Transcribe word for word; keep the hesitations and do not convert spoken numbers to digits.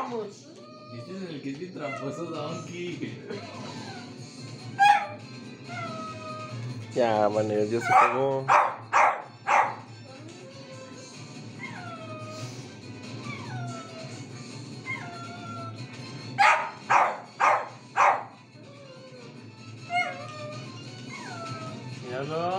vamos. Este es el que es bien tramposo, Donkey. Ya, Manel, ya se pegó. Míralo.